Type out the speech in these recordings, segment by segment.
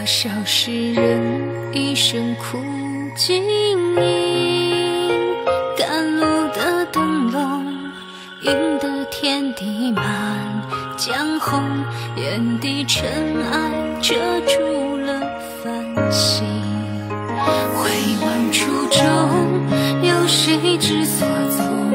笑世人一生苦经营，赶路的灯笼映得天地满江红，眼底尘埃遮住了繁星。回望初衷，有谁知所踪？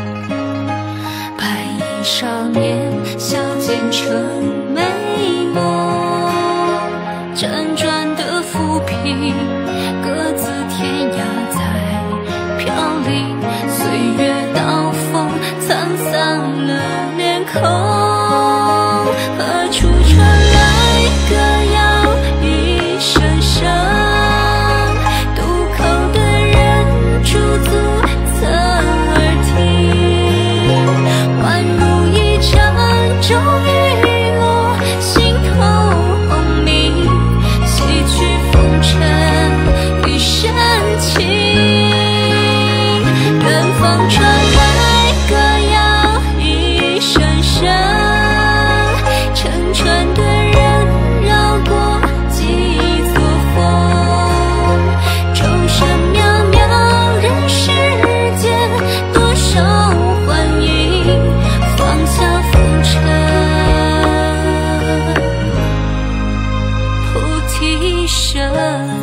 白衣少年笑渐成美梦，辗转的浮萍，各自天涯在飘零。岁月刀锋沧桑了脸孔，何处传来歌谣一声声，渡口的人驻足侧耳听，宛如一场骤雨落，心头轰鸣，洗去风尘一身情。远方传来歌谣一声声，乘船的人绕过几座峰，众生渺渺人世间，多少幻影，放下浮尘，菩提神。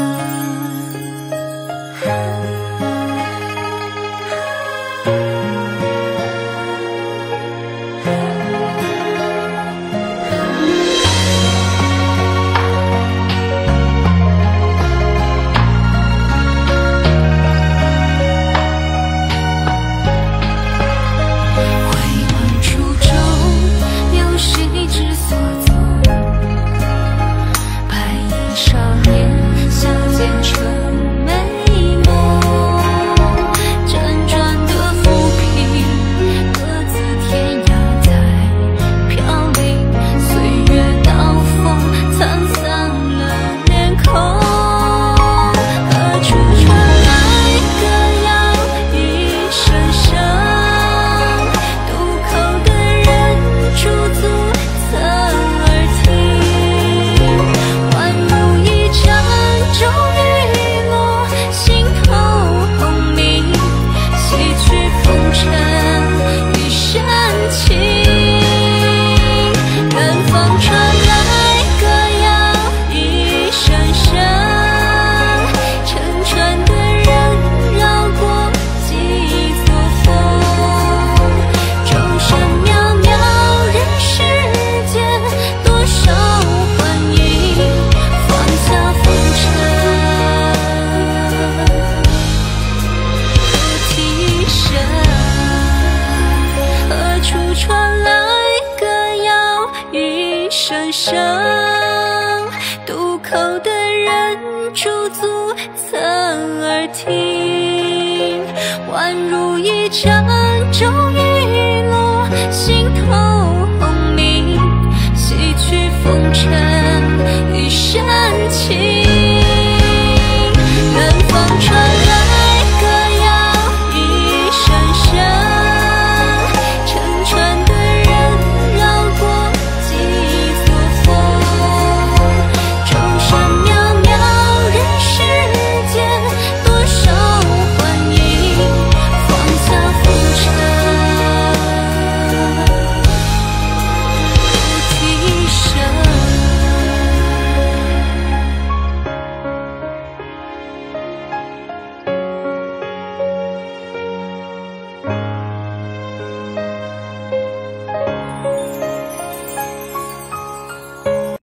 声声，渡口的人驻足侧耳听，宛如一场骤雨落，心头轰鸣，洗去风尘